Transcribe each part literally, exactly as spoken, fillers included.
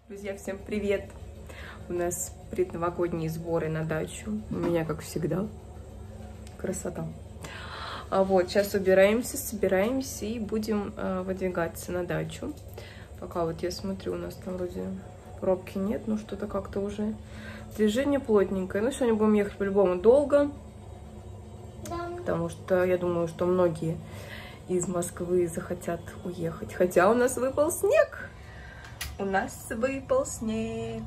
Друзья, всем привет! У нас предновогодние сборы на дачу. У меня, как всегда, красота. А вот, сейчас убираемся, собираемся и будем э, выдвигаться на дачу. Пока вот я смотрю, у нас там вроде пробки нет, но что-то как-то уже движение плотненькое. Ну, сегодня будем ехать по-любому долго, потому что я думаю, что многие из Москвы захотят уехать. Хотя у нас выпал снег. У нас выпал снег.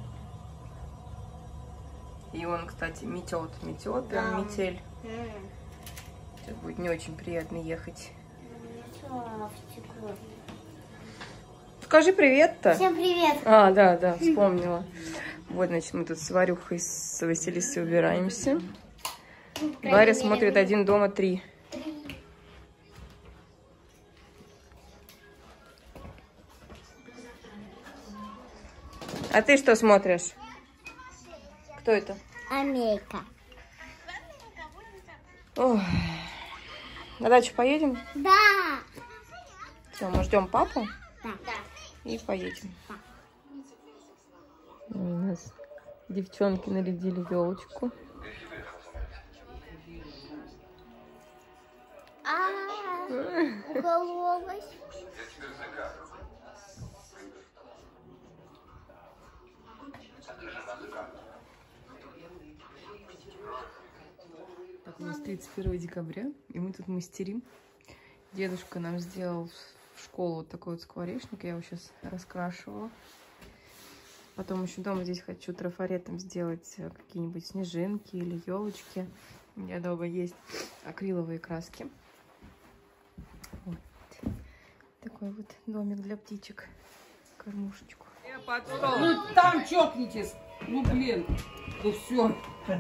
И он, кстати, метет, метет, прям метель. Сейчас будет не очень приятно ехать. Скажи привет-то. Всем привет. А, да, да, вспомнила. Вот, значит, мы тут с Варюхой, с Василисой убираемся. Варя смотрит «Один дома три». А ты что смотришь? Кто это? Америка. Ой. На дачу поедем? Да. Все, мы ждем папу. Да. И поедем. У нас девчонки нарядили елочку. А, укололась. Так, у нас тридцать первое декабря, и мы тут мастерим. Дедушка нам сделал в школу вот такой вот скворечник, я его сейчас раскрашивала. Потом еще дома здесь хочу трафаретом сделать какие-нибудь снежинки или елочки. У меня дома есть акриловые краски. Вот. Такой вот домик для птичек. Кормушечку. Я под стол. Ну там чокнитесь. Ну блин. Ну все.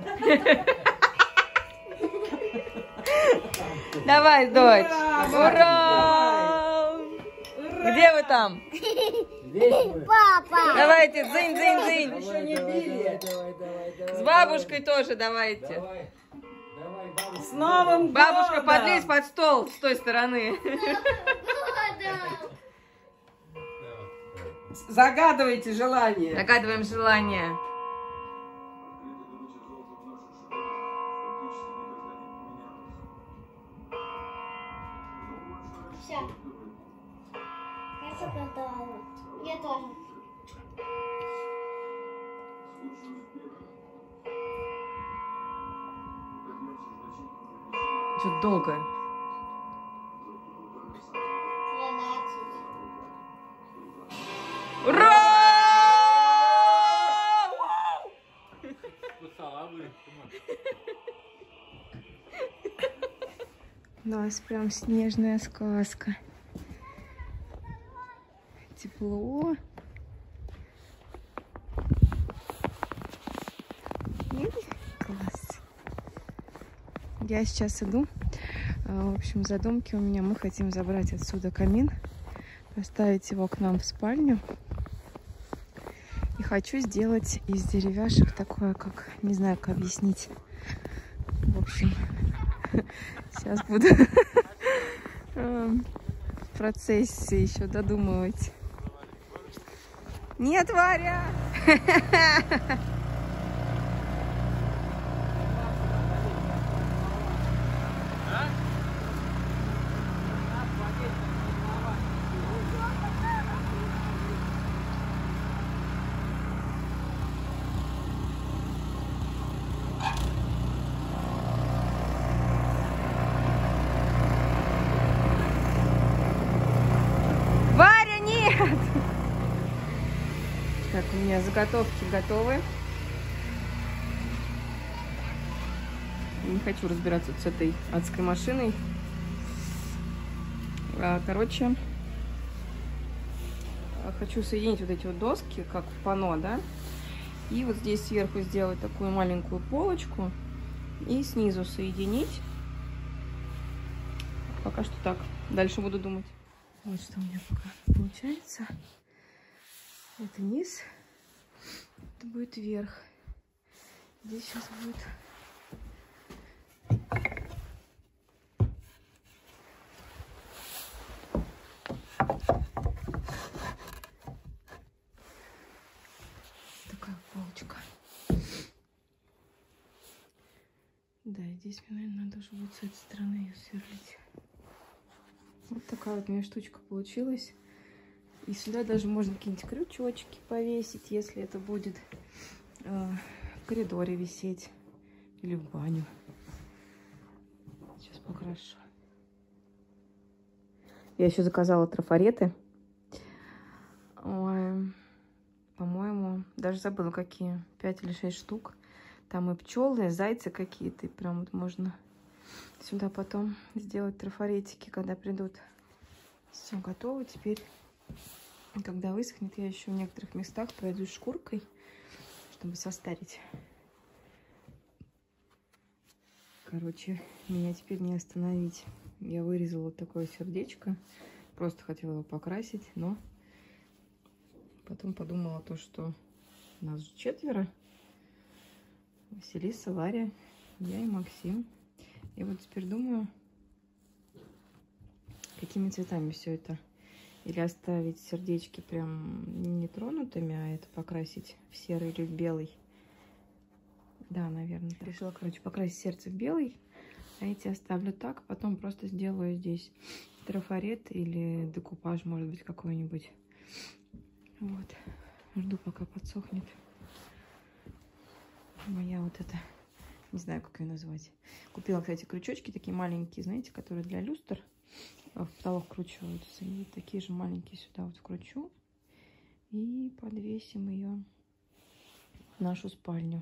Давай, дочь. Ура! Где вы там? Папа. Давайте, дзынь, дзынь, дзынь. Еще не били. С бабушкой тоже давайте. С Новым Бабушка, годом! подлезь под стол с той стороны. Загадывайте желание. Загадываем желание. Все. Я загадала. Я тоже. Что-то долго. Ура! У нас прям снежная сказка. Тепло. Класс. Я сейчас иду. В общем, задумки у меня. Мы хотим забрать отсюда камин, поставить его к нам в спальню. И хочу сделать из деревяшек такое, как, не знаю, как объяснить. В общем, сейчас буду в процессе еще додумывать. Нет, Варя! Так, у меня заготовки готовы. Не хочу разбираться с этой адской машиной. Короче, хочу соединить вот эти вот доски, как в панно, да? И вот здесь сверху сделать такую маленькую полочку. И снизу соединить. Пока что так. Дальше буду думать. Вот что у меня пока получается. Это низ, это будет верх. Здесь сейчас будет такая полочка. Да, здесь мне, наверное, надо уже вот с этой стороны ее сверлить. Вот такая вот у меня штучка получилась. И сюда даже можно какие-нибудь крючочки повесить, если это будет э, в коридоре висеть или в баню. Сейчас покрашу. Я еще заказала трафареты. Ой, по-моему, даже забыла какие. Пять или шесть штук. Там и пчелы, и зайцы какие-то. И прям вот можно сюда потом сделать трафаретики, когда придут. Все готово. Теперь, когда высохнет, я еще в некоторых местах пройдусь шкуркой, чтобы состарить. Короче, меня теперь не остановить. Я вырезала такое сердечко. Просто хотела его покрасить, но потом подумала то, что нас же четверо. Василиса, Варя, я и Максим. И вот теперь думаю, какими цветами все это. Или оставить сердечки прям нетронутыми, а это покрасить в серый или в белый. Да, наверное. Решила, короче, покрасить сердце в белый, а эти оставлю так. Потом просто сделаю здесь трафарет или декупаж, может быть, какой-нибудь. Вот. Жду, пока подсохнет моя вот эта, не знаю, как ее назвать. Купила, кстати, крючочки такие маленькие, знаете, которые для люстр в потолок вкручиваются. И такие же маленькие сюда вот вкручу. И подвесим ее в нашу спальню.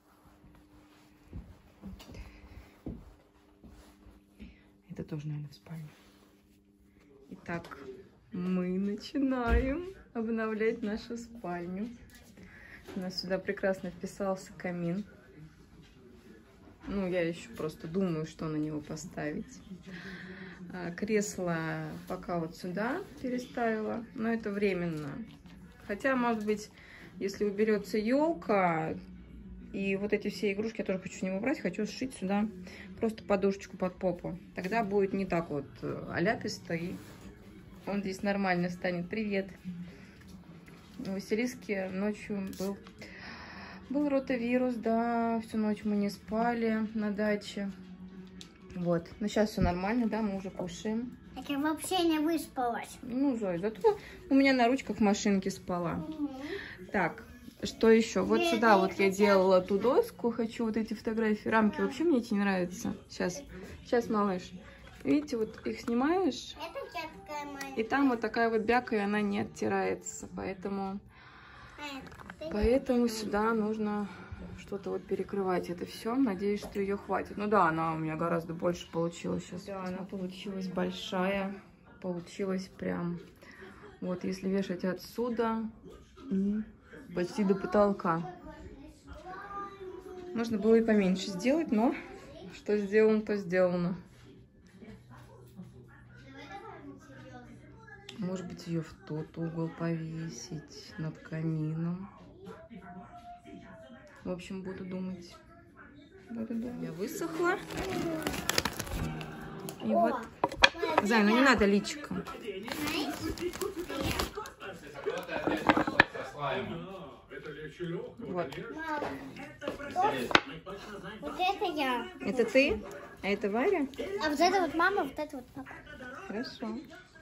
Это тоже, наверное, в спальню. Итак, мы начинаем обновлять нашу спальню. У нас сюда прекрасно вписался камин. Ну, я еще просто думаю, что на него поставить. А, кресло пока вот сюда переставила, но это временно. Хотя, может быть, если уберется елка и вот эти все игрушки, я тоже хочу не убрать, хочу сшить сюда просто подушечку под попу. Тогда будет не так вот аляписто, и он здесь нормально станет. Привет! У Василиски ночью был, был ротавирус, да, всю ночь мы не спали на даче. Вот, но сейчас все нормально, да, мы уже кушаем. Так я вообще не выспалась. Ну, Зоя, зато у меня на ручках в машинке спала. Угу. Так, что еще? Вот я сюда вот я делала ту доску, хочу вот эти фотографии, рамки, да. Вообще мне эти не нравятся. Сейчас, сейчас, малыш. Видите, вот их снимаешь, и там вот такая вот бяка, и она не оттирается, поэтому, поэтому сюда нужно что-то вот перекрывать это все. Надеюсь, что ее хватит. Ну да, она у меня гораздо больше получилась сейчас. Да, она получилась большая, получилась прям, вот если вешать отсюда и почти до потолка. Можно было и поменьше сделать, но что сделано, то сделано. Может быть, ее в тот угол повесить над камином. В общем, буду думать. Буду думать. Я высохла. И вот. Зай, ну не надо личиком. Вот. Вот это я. Это ты? А это Варя? А вот это вот мама, вот это вот папа. Хорошо.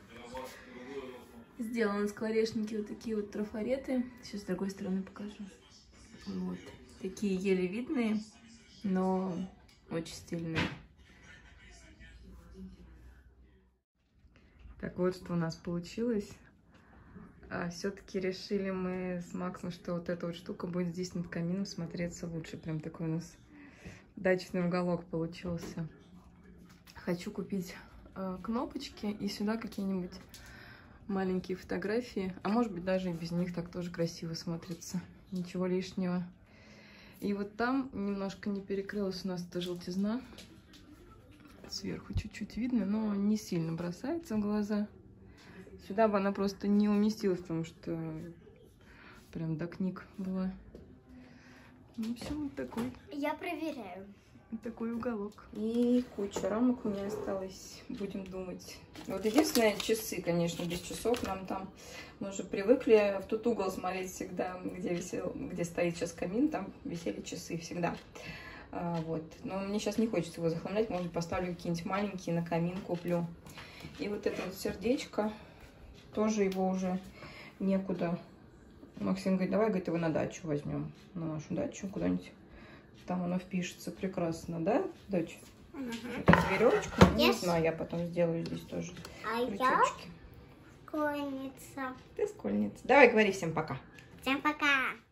Сделаны скворечники вот такие вот трафареты. Сейчас с другой стороны покажу. Вот. Такие еле видные, но очень стильные. Так вот, что у нас получилось. А, все-таки решили мы с Максом, что вот эта вот штука будет здесь над камином смотреться лучше. Прям такой у нас дачный уголок получился. Хочу купить э, кнопочки и сюда какие-нибудь маленькие фотографии. А может быть, даже и без них так тоже красиво смотрится. Ничего лишнего. И вот там немножко не перекрылась у нас эта желтизна. Сверху чуть-чуть видно, но не сильно бросается в глаза. Сюда бы она просто не уместилась, потому что прям до книг была. Ну, все вот такой. Я проверяю. Вот такой уголок. И куча рамок у меня осталось, будем думать. Вот единственное, часы, конечно, без часов нам там, мы уже привыкли в тот угол смотреть всегда, где, висел, где стоит сейчас камин, там висели часы всегда. А, вот. Но мне сейчас не хочется его захламлять, может поставлю какие-нибудь маленькие на камин, куплю. И вот это вот сердечко, тоже его уже некуда. Максим говорит, давай, говорит, его на дачу возьмем, на нашу дачу куда-нибудь. Там оно впишется прекрасно, да, дочь? Угу. Это веревочка, yes. Не знаю, я потом сделаю здесь тоже а крючочки. Я школьница. Ты школьница. Давай, говори всем пока. Всем пока.